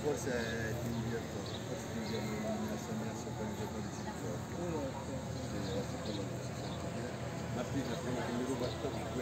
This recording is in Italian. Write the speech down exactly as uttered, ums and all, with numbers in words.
forse ti inviato, forse ti inviano un sms con i codici di corpo. Sì, adesso quello non si sente dire. Martina, prima che mi ruba